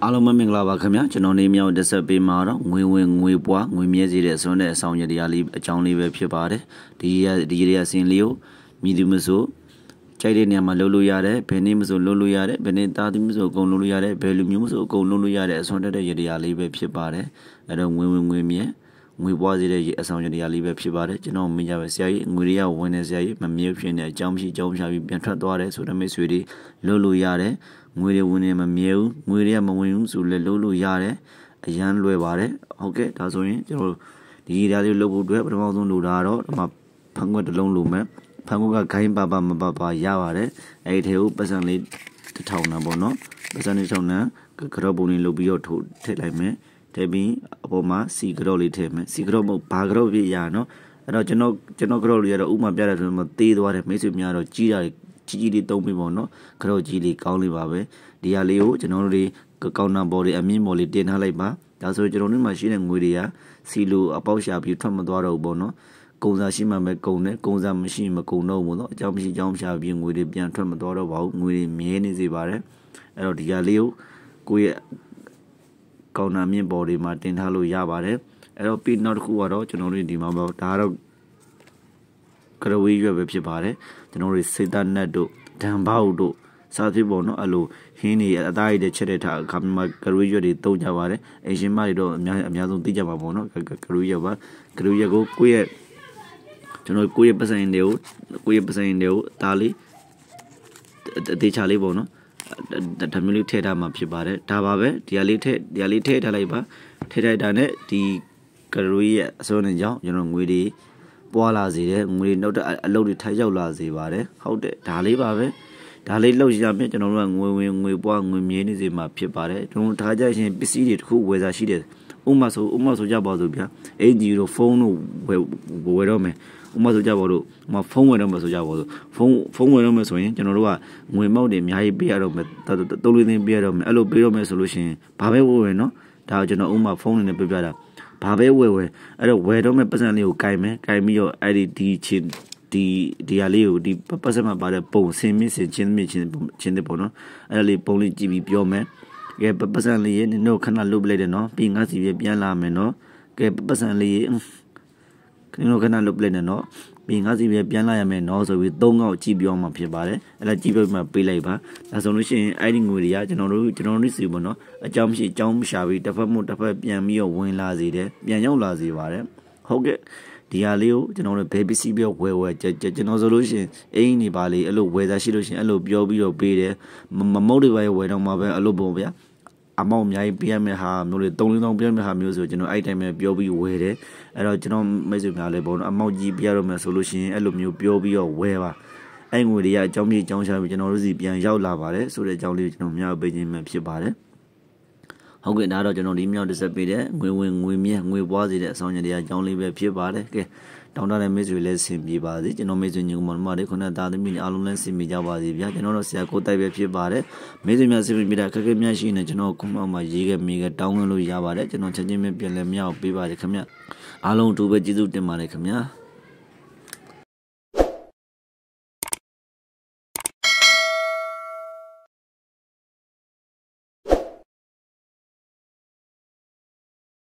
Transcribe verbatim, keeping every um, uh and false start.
အားလုံးပဲမင်္ဂလာပါခင်ဗျာကျွန်တော်နေမြောက်တက်ဆက်ပေးမှာတော့ငွေဝင်ငွေပွားငွေမြဲစေတဲ့ဆွမ်းတဲ့အဆောင်ရတရားလေးအကြောင်းလေးပဲဖြစ်ပါတယ်ဒီရဒီရအစဉ်လေးကိုမြည်သူမဆိုကြိုက်တဲ့နေရာမှာလှုပ်လို့ရတယ်ဘယ်နည်းမဆိုလှုပ်လို့ရတယ်ဘယ်နည်းသားသမီးမဆိုအကုန်လှုပ်လို့ရတယ်ဘယ်လူမျိုးမဆိုအကုန်လှုပ်လို့ရတဲ့အဆွမ်းတဲ့ရတရားလေးပဲဖြစ်ပါတယ်အဲ့တော့ငွေဝင်ငွေမြဲငွေပွားစေတဲ့အဆောင်ရတရားလေးပဲဖြစ်ပါတယ်ကျွန်တော်မြင်ကြပဲဆရာကြီးငွေတွေကဝင်နေဆရာကြီးမမြဲဖြစ်နေအကြောင်းရှိအကြောင်းရှာပြီးပြန်ထွက်သွားတယ်ဆိုတော့မိတ်ဆွေတွေလှုပ်လို့ရတယ်ငွေတွေဝင်နေမမြဲဘူးငွေတွေကမဝင်ဘူးဆိုလည်းလှုပ်လို့ရတယ်အရန်လွယ်ပါတယ်ဟုတ်ကဲ့ဒါဆိုရင်ကျွန်တော်ဒီဓာတ်လေးလှုပ်ဖို့အတွက်ပထမဆုံးလိုတာတော့ဒီမှာဖန်ခွက်တစ်လုံးလိုမယ်ဖန်ခွက်ကခိုင်းပါပါမပါပါရပါတယ်အဲ့ဒီထဲကိုပတ်စံလေးတစ်ထောင်နံပေါ့နော်ပတ်စံလေးတစ်ထောင်နံကြော့ပုံလေးလှုပ်ပြီးတော့ထိုးထည့်လိုက်မယ်ထည့်ပြီးအပေါ်မှာစီကြော့လေးထည့်မယ်စီကြော့မဟုတ်ဘာကြော့ပြရနော်အဲ့တော့ကျွန်တော်ကျွန်တော်ကြော့လေးရတော့ဥမာပြတယ်ဆိုတော့သေးသွားတယ်မိတ်ဆွေများတော့ကြီးတာကြီးကြီးလေးတုံးပြီးပေါ့နော်ကြော့ကြီးလေးကောင်းလေးပါပဲဒီဟာလေးကိုကျွန်တော်တို့တွေကောင်းနာဘော်တွေအမြင့်ဘော်လေးတင်ထားလိုက်ပါဒါဆိုကျွန်တော်တို့မှာရှိတဲ့ငွေတွေကစီလိုအပေါက်ရှာပြီးထွက်မသွားတော့ဘူးပေါ့နော်ကုံစားရှိမှပဲကုံတယ်ကုံစားမရှိမကုံတော့ဘူးပေါ့နော်အကြောင်းမရှိအကြောင်းရှာပြီးငွေတွေပြန်ထွက်မသွားတော့ပါဘူးငွေတွေမြဲနေစေပါတယ်အဲ့တော့ဒီဟာလေးကိုကိုယ့်ရဲ့ကောင်းနာမြင့်ဘော်တွေမှာတင်ထားလို့ရပါတယ်အဲ့တော့ပြီးနောက်တစ်ခုကတော့ကျွန်တော်တို့ဒီမှာပေါ့ဒါကတော့ကရဝေးရွက်ပဲဖြစ်ပါတယ်ကျွန်တော်တို့စိတ်သားနတ်တို့ဒံဘောက်တို့စားဖြစ်ပေါ့နော်အဲ့လိုဟင်းတွေအသားရည်တွေချက်တဲ့ထားအခါမှာကရူးရွက်တွေတုံးကြပါတယ်အရှင်မတွေတော့အများအများဆုံးသိကြပါပေါ့နော်ကရူးရွက်ပါကရူးရွက်ကိုကိုယ့်ရဲ့ကျွန်တော်ကိုယ့်ရဲ့ပဆိုင်တွေကိုကိုယ့်ရဲ့ပဆိုင်တွေကိုဒါလေးအသေးချလေးပေါ့နော်ဒါမျိုးလေးထည့်ထားမှာဖြစ်ပါတယ်ဒါပါပဲဒီဟာလေးထည့်ဒီဟာလေးထည့်ထားလိုက်ပါထည့်လိုက်တာနဲ့ဒီကရူးရဲ့အစိုးရကြောင့်ကျွန်တော်ငွေတွေပွားလာစေတယ်ငွေတွေနောက်တဲ့အလုပ်တွေထိုက်ရောက်လာစေပါတယ်ဟုတ်တယ်ဒါလေးပါပဲဒါလေးလောက်ရမယ်ကျွန်တော်တို့ကငွေဝင်ငွေပွားငွေမြဲနေစေမှာဖြစ်ပါတယ်ကျွန်တော်ထားကြရှင်ပစ္စည်းတွေတစ်ခုဝယ်စားရှိတယ်ဥမာဆိုဥမာဆိုကြပါစို့ဗျာအင်ဂျီတို့ဖုန်းတို့ဝယ်ဝယ်တော့မယ်ဥမာဆိုကြပါတော့ဥမာဖုန်းဝယ်တော့မယ်ဆိုကြပါစို့ဖုန်းဖုန်းဝယ်တော့မယ်ဆိုရင်ကျွန်တော်တို့ကငွေမောက်တွေအများကြီးပေးရတော့မယ်သုံးလေးသိန်းပေးရတော့မယ်အဲ့လိုပေးတော့မယ်ဆိုလို့ရှိရင်ဘာပဲဝယ်ဝယ်နော်ဒါကျွန်တော်ဥမာဖုန်းနေနဲ့ပြပြတာဘာပဲဝယ်ဝယ်အဲ့တော့ဝယ်တော့မယ်ပတ်စံလေးကိုကင်မယ်ကင်ပြီးတော့အဲ့ဒီဒီချင်းဒီဒီဟာလေးကိုဒီပတ်စံမှာပါတဲ့ပုံစင်မြင့်စင်ချင်းမြင့်ချင်းချင်းတဲ့ပုံနော်အဲ့ဒါလေးပုံလေးကြည့်ပြီးပြောမယ်ကဲပတ်စံလေးရေနင်တို့ခဏလုတ်ပလိုက်တယ်နော်ပြီးငါစီပြပြန်လာမယ်နော်ကဲပတ်စံလေးရေနင်တို့ခဏလုတ်ပလိုက်တယ်နော်ပြီးငါစီပြပြန်လာရမယ်နော်ဆိုပြီးသုံးခေါက်ကြည့်ပြောမှဖြစ်ပါတယ်အဲ့ဒါကြည့်ပြီးမှပေးလိုက်ပါဒါဆိုလို့ရှိရင်အဲ့ဒီငွေတွေကကျွန်တော်တို့ကျွန်တော်တို့စီပေါ့နော်အကြောင်းမရှိအကြောင်းမရှာပြီးတစ်ဖက်မို့တစ်ဖက်ပြန်ပြီးတော့ဝင်လာစေတယ်ပြန်ရောက်လာစေပါတယ်ဟုတ်ကဲ့ဒီဟာလေးကိုကျွန်တော်တို့ဘယ်ပစ္စည်းပြောဝယ်ဝယ်ကျွန်တော်ဆိုလို့ရှိရင်အင်းနေပါလေအဲ့လိုဝယ်စားရှိလို့ရှိရင်အဲ့လိုပြောပြီးတော့ပေးတယ်မမုတ်တွေပဲဝယ်တော့မှာပဲအဲ့လိုပုံဗျာအမောက်အများကြီးပေးရမယ့်ဟာမျိုးလေးသုံးလေးသောင်းပေးရမယ့်ဟာမျိုးဆိုကျွန်တော်အဲ့တိုင်းပဲပြောပြီးဝယ်တယ်အဲ့တော့ကျွန်တော်မိတ်ဆွေများလည်းပေါ့နော်အမောက်ကြီးပေးရတော့မယ်ဆိုလို့ရှိရင်အဲ့လိုမျိုးပြောပြီးတော့ဝယ်ပါအဲ့ငွေတွေကအကြောင်းပြအကြောင်းရှာပြီးကျွန်တော်တို့စီပြန်ရောက်လာပါတယ်ဆိုတဲ့အကြောင်းလေးကိုကျွန်တော်များပေးခြင်းမှဖြစ်ပါတယ်ဟုတ်ကဲ့ဒါတော့ကျွန်တော်ဒီမြောက်တစ်ဆက်ပေးတဲ့ငွေဝင်ငွေမြဲငွေပွားစေတဲ့အဆောင်ရတရားအကြောင်းလေးပဲဖြစ်ပါတယ်ကဲတောင်းတတဲ့မိတ်ဆွေလည်းဆင်ပြေပါစေကျွန်တော်မိတ်ဆွေညီကောင်မတွေခုနသားသမီးအားလုံးလည်းဆင်ပြေကြပါစေဗျာကျွန်တော်တို့ဆရာကိုတိုက်ပဲဖြစ်ပါတယ်မိတ်ဆွေများဆင်ပြေတာခက်ခဲများရှိနေကျွန်တော်ခုမှမှရေးခဲ့မိခဲ့တောင်းဝင်လို့ရပါတယ်ကျွန်တော်ချက်ချင်းပဲပြန်လဲမြောက်ပေးပါတယ်ခင်ဗျအားလုံးအတူပဲကျေးဇူးတင်ပါတယ်ခင်ဗျာ